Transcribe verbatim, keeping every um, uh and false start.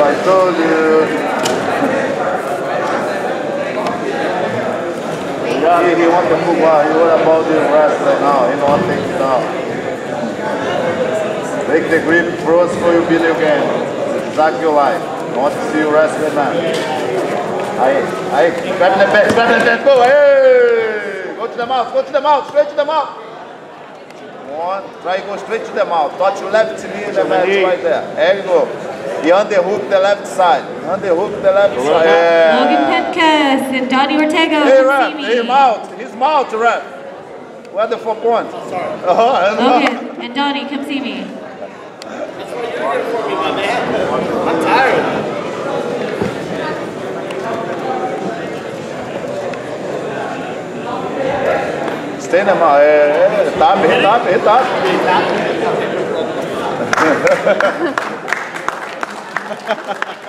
I told you. He, he wants to move on. He worried about the wrestling now. He don't want to take it down. Make the grip froze for you video game. Exactly you like. I want to see you wrestling now. Aí, aí, grab the back, grab the back, go, hey! Go to the mouth, go to the mouth, straight to the mouth. One, try to go straight to the mouth. Touch your left knee in the mat right there. There you go. You underhook the left side. Underhook the left side. Yeah. Logan Petkus and Donnie Ortega. Hey, ref, his mouth, his mouth, ref. Where the four points? Oh, sorry. Uh-huh. Logan and Donnie, come see me. That's what you're here for me, my man. I'm tired. Stay in the mouth. Hey, tap, hit tap, hit tap.